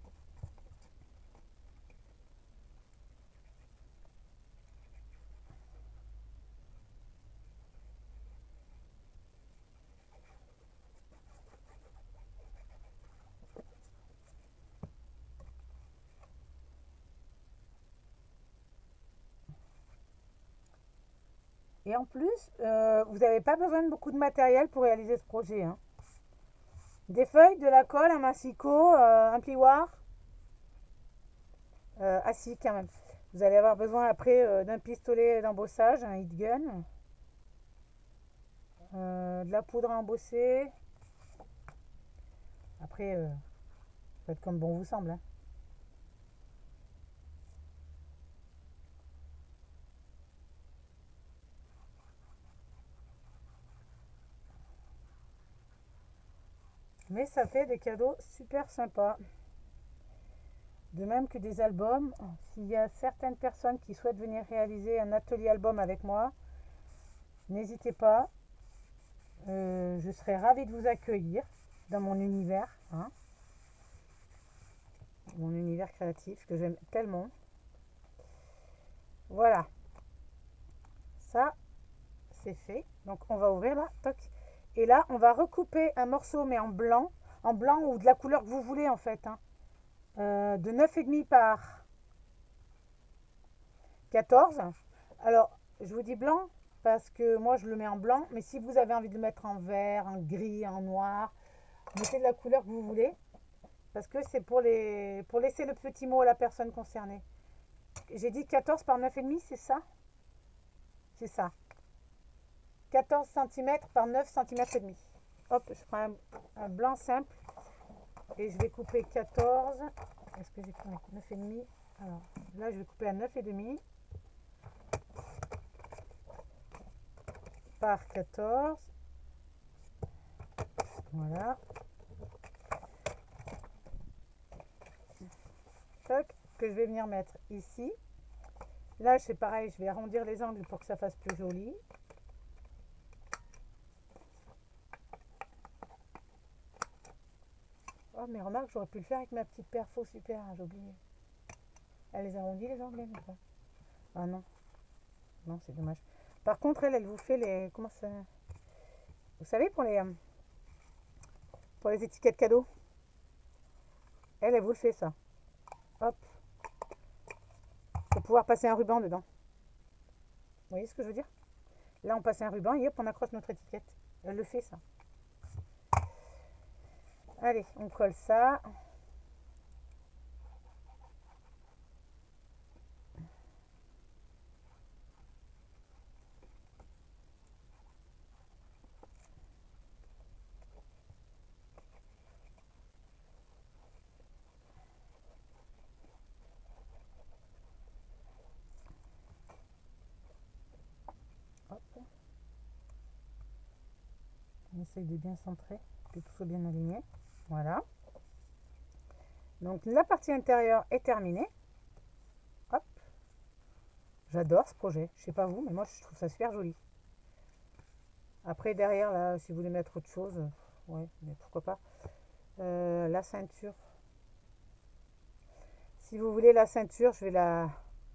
Speaker 1: Et en plus, vous n'avez pas besoin de beaucoup de matériel pour réaliser ce projet. Hein. Des feuilles, de la colle, un massicot, un plioir. Ah si, quand même. Vous allez avoir besoin après d'un pistolet d'embossage, un heat gun. De la poudre à embosser. Après, faites comme bon vous semble. Hein. Mais ça fait des cadeaux super sympas. De même que des albums. S'il y a certaines personnes qui souhaitent venir réaliser un atelier album avec moi, n'hésitez pas. Je serai ravie de vous accueillir dans mon univers. Hein. Mon univers créatif que j'aime tellement. Voilà. Ça, c'est fait. Donc, on va ouvrir là. Toc. Et là, on va recouper un morceau, mais en blanc ou de la couleur que vous voulez en fait. Hein. De 9,5 par 14. Alors, je vous dis blanc parce que moi, je le mets en blanc. Mais si vous avez envie de le mettre en vert, en gris, en noir, mettez de la couleur que vous voulez. Parce que c'est pour laisser le petit mot à la personne concernée. J'ai dit 14 par 9,5, c'est ça? C'est ça. 14 cm par 9 cm et demi. Hop, je prends un blanc simple et je vais couper 14. Est-ce que j'ai pris 9,5? Alors là, je vais couper à 9,5 par 14. Voilà. Toc, que je vais venir mettre ici. Là, c'est pareil, je vais arrondir les angles pour que ça fasse plus joli. Oh, mais remarque, j'aurais pu le faire avec ma petite perfo super, hein, j'ai oublié. Elle les arrondit les angles, ou pas? Ah non. Non, c'est dommage. Par contre, elle vous fait les... Comment ça... Vous savez, pour les étiquettes cadeaux, elle vous le fait, ça. Hop. Pour pouvoir passer un ruban dedans. Vous voyez ce que je veux dire? Là, on passe un ruban et hop, on accroche notre étiquette. Elle le fait, ça. Allez, on colle ça. Hop. On essaye de bien centrer, que tout soit bien aligné. Voilà. Donc la partie intérieure est terminée. Hop. J'adore ce projet. Je sais pas vous, mais moi je trouve ça super joli. Après derrière là, si vous voulez mettre autre chose, ouais, mais pourquoi pas. La ceinture. Si vous voulez la ceinture, je vais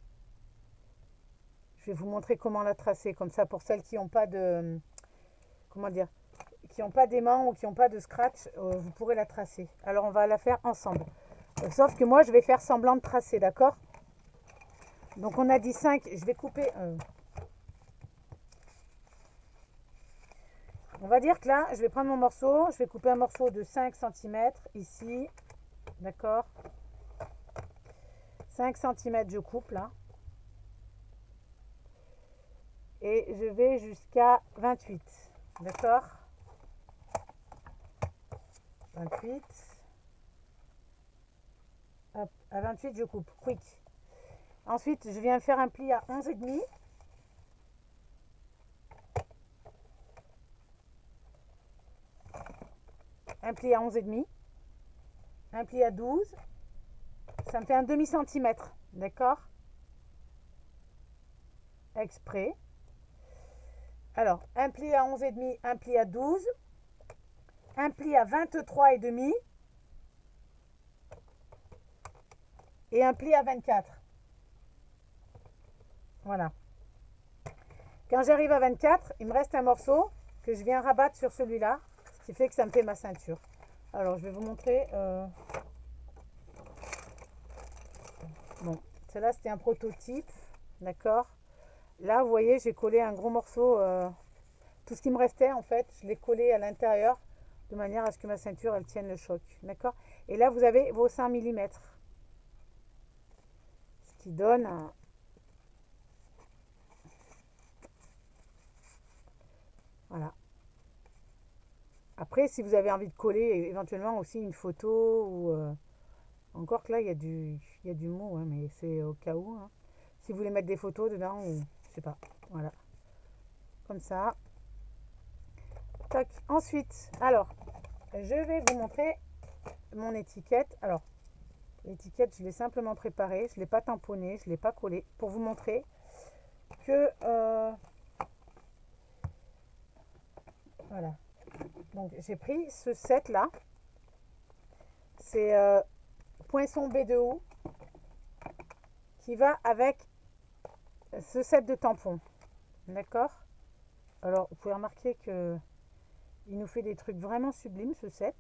Speaker 1: vous montrer comment la tracer. Comme ça, pour celles qui n'ont pas de, comment dire, qui n'ont pas d'aimant ou qui n'ont pas de scratch, vous pourrez la tracer. Alors on va la faire ensemble. Sauf que moi, je vais faire semblant de tracer, d'accord? Donc on a dit 5, je vais couper... On va dire que là, je vais prendre mon morceau, je vais couper un morceau de 5 cm ici, d'accord? 5 cm je coupe là. Et je vais jusqu'à 28, d'accord? 28. Hop, à 28 je coupe, quick. Ensuite, je viens faire un pli à 11,5. Un pli à 11,5. Un pli à 12. Ça me fait un demi-centimètre, d'accord? Exprès. Alors, un pli à 11,5, un pli à 12. Un pli à 23,5. Et un pli à 24. Voilà. Quand j'arrive à 24, il me reste un morceau que je viens rabattre sur celui-là, ce qui fait que ça me fait ma ceinture. Alors, je vais vous montrer. Bon, celle-là, c'était un prototype, d'accord? Là, vous voyez, j'ai collé un gros morceau. Tout ce qui me restait, en fait, je l'ai collé à l'intérieur de manière à ce que ma ceinture, elle tienne le choc, d'accord? Et là, vous avez vos 5 mm. Ce qui donne un... Voilà. Après, si vous avez envie de coller éventuellement aussi une photo ou... encore que là, il y a du mot, hein, mais c'est au cas où. Hein. Si vous voulez mettre des photos dedans, ou je sais pas. Voilà. Comme ça. Tac. Ensuite, alors, je vais vous montrer mon étiquette. Alors, l'étiquette, je l'ai simplement préparée. Je ne l'ai pas tamponnée, je ne l'ai pas collée. Pour vous montrer que... voilà. Donc, j'ai pris ce set-là. C'est Poinçon B2O qui va avec ce set de tampons. D'accord? Alors, vous pouvez remarquer que il nous fait des trucs vraiment sublimes, ce set.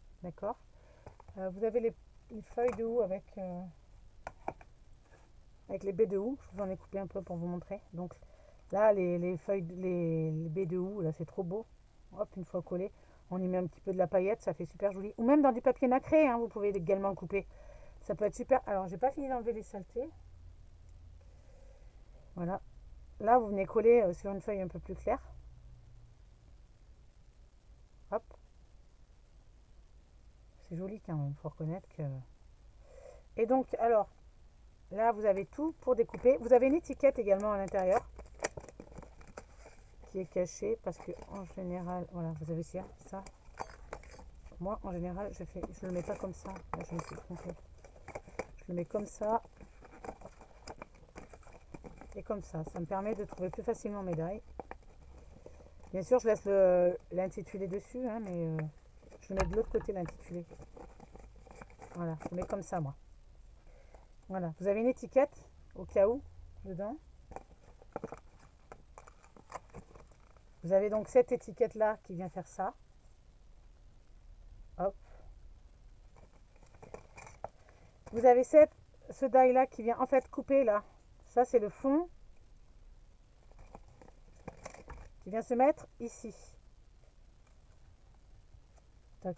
Speaker 1: D'accord? Vous avez les feuilles de houx avec avec les baies de houx. Je vous en ai coupé un peu pour vous montrer. Donc là, les feuilles, les baies de houx, là, c'est trop beau. Hop, une fois collé, on y met un petit peu de la paillette, ça fait super joli. Ou même dans du papier nacré, hein, vous pouvez également le couper. Ça peut être super. Alors, j'ai pas fini d'enlever les saletés. Voilà. Là, vous venez coller sur une feuille un peu plus claire. Hop. C'est joli quand même, faut reconnaître que... Et donc, alors, là, vous avez tout pour découper. Vous avez une étiquette également à l'intérieur qui est cachée parce que, en général, voilà, vous avez ça. Moi, en général, je le mets pas comme ça. Là, je me suis trompée. Je le mets comme ça. Et comme ça. Ça me permet de trouver plus facilement mes die. Bien sûr, je laisse l'intitulé dessus, hein, mais je le mets de l'autre côté, l'intitulé. Voilà, je le mets comme ça, moi. Voilà, vous avez une étiquette, au cas où, dedans. Vous avez donc cette étiquette-là qui vient faire ça. Hop. Vous avez ce die-là qui vient en fait couper là. Ça, c'est le fond qui vient se mettre ici. Toc.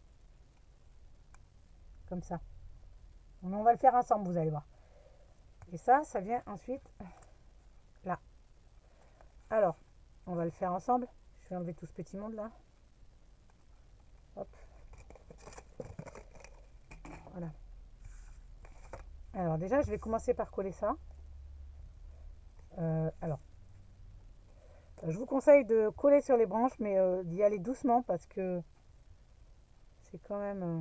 Speaker 1: Comme ça. On va le faire ensemble, vous allez voir. Et ça vient ensuite là. Alors, on va le faire ensemble. Je vais enlever tout ce petit monde là. Hop. Voilà. Alors déjà, je vais commencer par coller ça. Alors, je vous conseille de coller sur les branches, mais d'y aller doucement parce que c'est quand même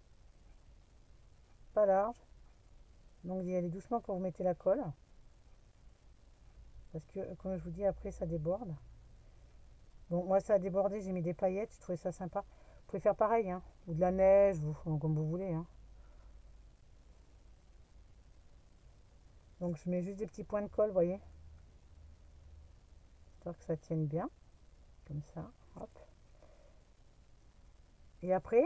Speaker 1: pas large. Donc d'y aller doucement quand vous mettez la colle. Parce que, comme je vous dis, après ça déborde. Bon, moi ça a débordé, j'ai mis des paillettes, je trouvais ça sympa. Vous pouvez faire pareil, hein, ou de la neige, comme vous voulez. Hein. Donc je mets juste des petits points de colle, vous voyez. Histoire que ça tienne bien. Comme ça, hop. Et après,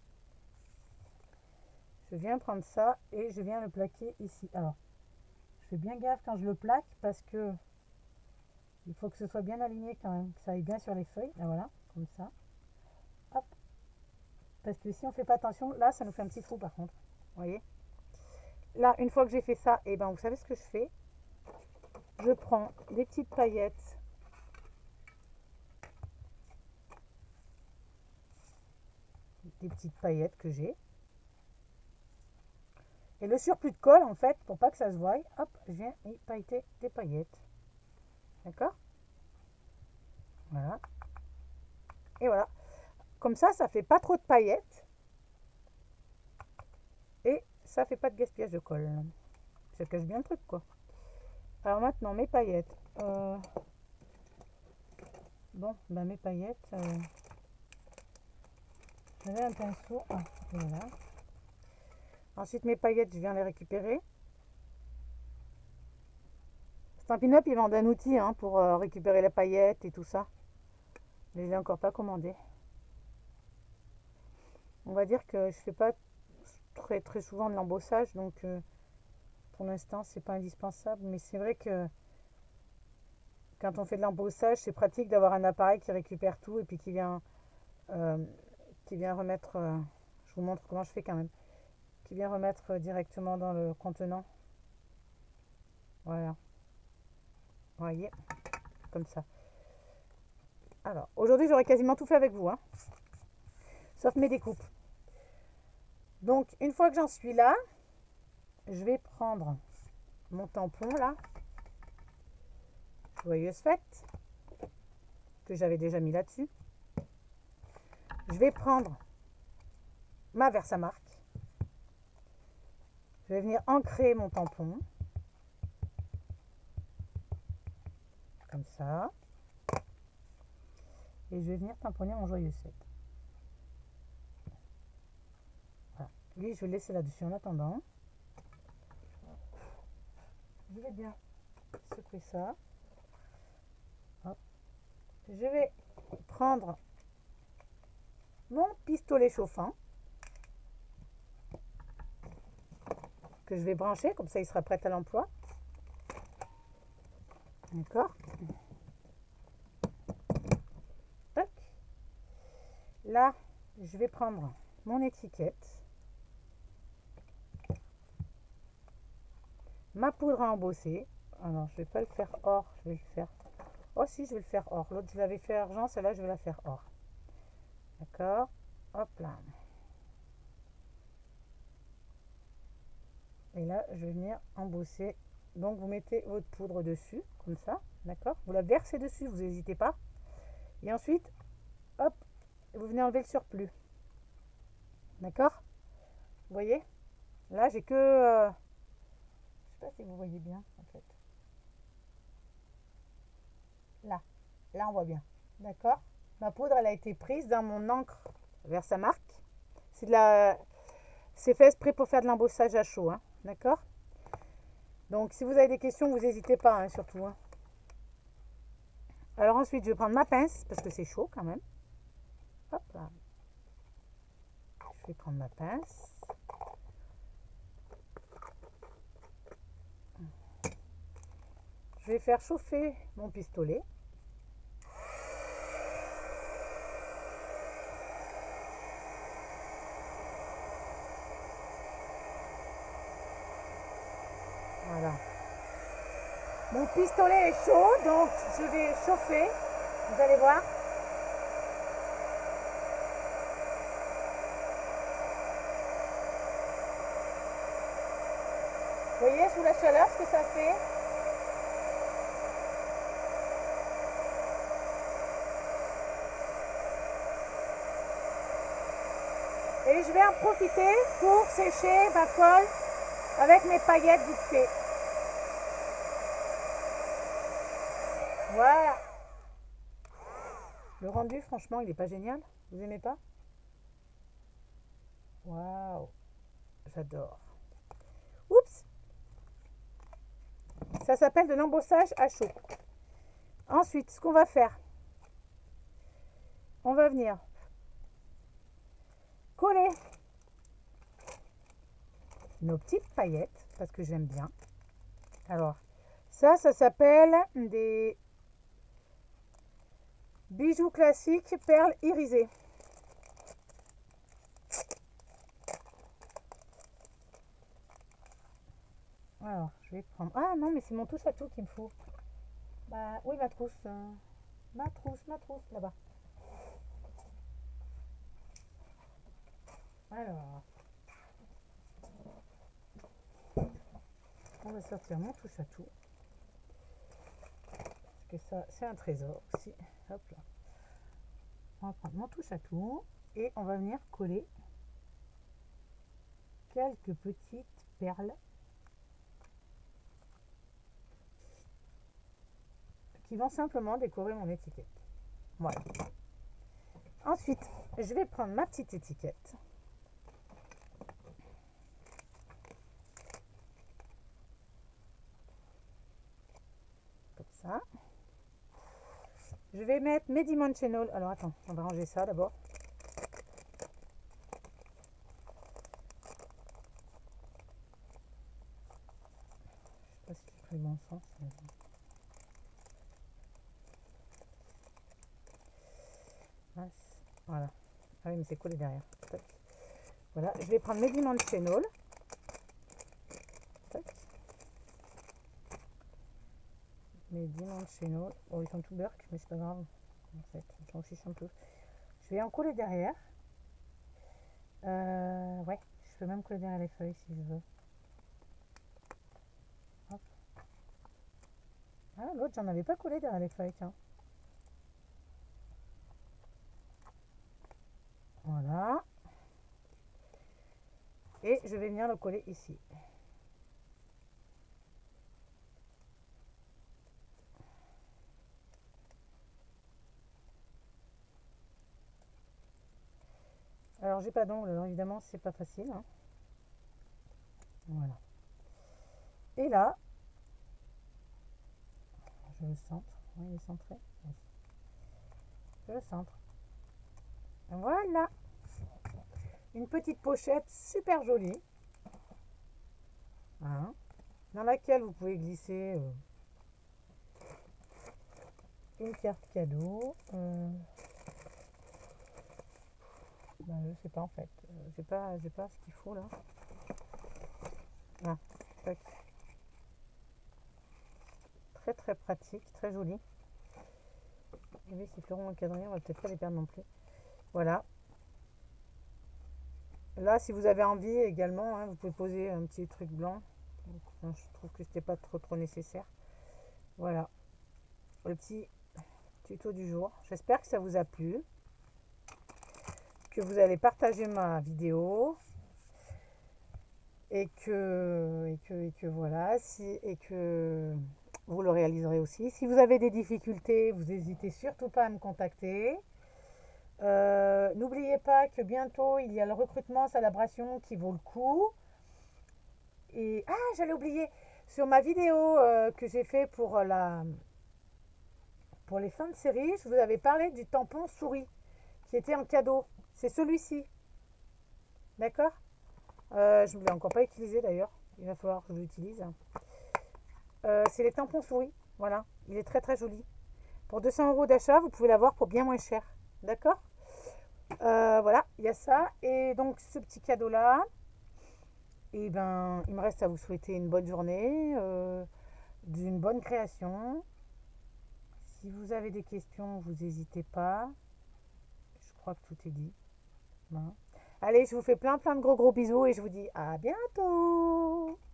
Speaker 1: je viens prendre ça et je viens le plaquer ici. Alors, je fais bien gaffe quand je le plaque parce que il faut que ce soit bien aligné quand même, que ça aille bien sur les feuilles. Là, voilà, comme ça. Hop. Parce que si on fait pas attention, là, ça nous fait un petit trou par contre. Vous voyez. Là, une fois que j'ai fait ça, et ben vous savez ce que je fais? Je prends des petites paillettes. Des petites paillettes que j'ai. Et le surplus de colle, en fait, pour pas que ça se voie, hop, je viens y pailleter des paillettes. D'accord? Voilà. Et voilà. Comme ça fait pas trop de paillettes. Et ça fait pas de gaspillage de colle. Ça cache bien le truc, quoi. Alors maintenant, mes paillettes. Bon, ben mes paillettes. J'avais un pinceau. Ah, voilà. Ensuite, mes paillettes, je viens les récupérer. Stampin' Up, ils vendent un outil hein, pour récupérer les paillettes et tout ça. Mais je l'ai encore pas commandé. On va dire que je fais pas très souvent de l'embossage, donc pour l'instant, c'est pas indispensable. Mais c'est vrai que quand on fait de l'embossage, c'est pratique d'avoir un appareil qui récupère tout et puis qui vient remettre. Je vous montre comment je fais quand même. Qui vient remettre directement dans le contenant. Voilà. Vous voyez, comme ça. Alors, aujourd'hui, j'aurais quasiment tout fait avec vous, hein, sauf mes découpes. Donc, une fois que j'en suis là, je vais prendre mon tampon, là. Joyeuse fête, que j'avais déjà mis là-dessus. Je vais prendre ma Versamark. Je vais venir ancrer mon tampon. Comme ça. Et je vais venir tamponner mon joyeuse fête. Voilà. Lui, je vais le laisser là-dessus en attendant. Je vais bien secouer ça. Hop. Je vais prendre mon pistolet chauffant que je vais brancher, comme ça il sera prêt à l'emploi. D'accord. Tac. Là, je vais prendre mon étiquette, ma poudre à embosser. Alors, je vais pas le faire or, je vais le faire... Oh si, je vais le faire or. L'autre, je l'avais fait argent, celle-là, je vais la faire or. D'accord. Hop là. Et là, je vais venir embosser. Donc, vous mettez votre poudre dessus, comme ça. D'accord. Vous la versez dessus, vous n'hésitez pas. Et ensuite, hop, vous venez enlever le surplus. D'accord. Vous voyez. Là, j'ai que... je sais pas si vous voyez bien, en fait. Là. Là, on voit bien. D'accord. Ma poudre, elle a été prise dans mon encre vers sa marque. C'est de la... C'est fait exprès pour faire de l'embossage à chaud. Hein. D'accord. Donc, si vous avez des questions, vous n'hésitez pas, hein, surtout. Hein. Alors ensuite, je vais prendre ma pince, parce que c'est chaud quand même. Hop là. Je vais prendre ma pince. Je vais faire chauffer mon pistolet. Voilà. Mon pistolet est chaud, donc je vais chauffer. Vous allez voir. Vous voyez sous la chaleur ce que ça fait? Et je vais en profiter pour sécher ma colle avec mes paillettes vite fait. Voilà. Le rendu, franchement, il n'est pas génial. Vous aimez pas? Waouh, j'adore. Oups. Ça s'appelle de l'embossage à chaud. Ensuite, ce qu'on va faire, on va venir coller nos petites paillettes, parce que j'aime bien. Alors, ça s'appelle des bijoux classiques perles irisées. Alors, je vais prendre... Ah non, mais c'est mon touche à tout qu'il me faut. Bah oui, ma trousse. Ma trousse, là-bas. Alors, on va sortir mon touche à tout. Parce que ça, c'est un trésor aussi. Hop là. On va prendre mon touche à tout et on va venir coller quelques petites perles qui vont simplement décorer mon étiquette. Voilà. Ensuite, je vais prendre ma petite étiquette. Comme ça. Je vais mettre mes dimensional. Alors attends, on va ranger ça d'abord. Je sais pas si j'ai pris le bon sens. Voilà. Ah oui, mais c'est collé derrière. Tac. Voilà, je vais prendre mes dimensional. Mes dimensional. Oh, ils sont tout burk, mais c'est pas grave. En fait, ils s'en fichent un peu. Je vais en coller derrière. Ouais, je peux même coller derrière les feuilles si je veux. Hop. Ah, l'autre, j'en avais pas collé derrière les feuilles, tiens. Voilà. Et je vais venir le coller ici. Alors, j'ai pas d'ongle, alors évidemment, c'est pas facile. Hein. Voilà. Et là, je le centre. Oui, il est centré. Oui. Je le centre. Voilà. Une petite pochette super jolie. Hein, dans laquelle vous pouvez glisser une carte cadeau. Bah, je sais pas en fait. J'ai pas ce qu'il faut là. Ah, tac. Très très pratique, très joli. Et oui, ces fleurons encadrés, on va peut-être pas les perdre non plus. Voilà. Là, si vous avez envie également, hein, vous pouvez poser un petit truc blanc. Donc, je trouve que c'était pas trop nécessaire. Voilà, le petit tuto du jour. J'espère que ça vous a plu, que vous allez partager ma vidéo et que voilà, et que vous le réaliserez aussi. Si vous avez des difficultés, vous n'hésitez surtout pas à me contacter. N'oubliez pas que bientôt il y a le recrutement Salabration qui vaut le coup. Et j'allais oublier, sur ma vidéo que j'ai fait pour les fins de série, je vous avais parlé du tampon souris qui était en cadeau. C'est celui-ci. D'accord. Je ne l'ai encore pas utilisé d'ailleurs. Il va falloir que je l'utilise. C'est les tampons souris. Voilà. Il est très très joli. Pour 200 € d'achat, vous pouvez l'avoir pour bien moins cher. D'accord. Voilà, il y a ça. Et donc ce petit cadeau-là. Et ben, il me reste à vous souhaiter une bonne journée, d'une bonne création. Si vous avez des questions, vous n'hésitez pas. Je crois que tout est dit. Hein. Allez, je vous fais plein de gros bisous et je vous dis à bientôt.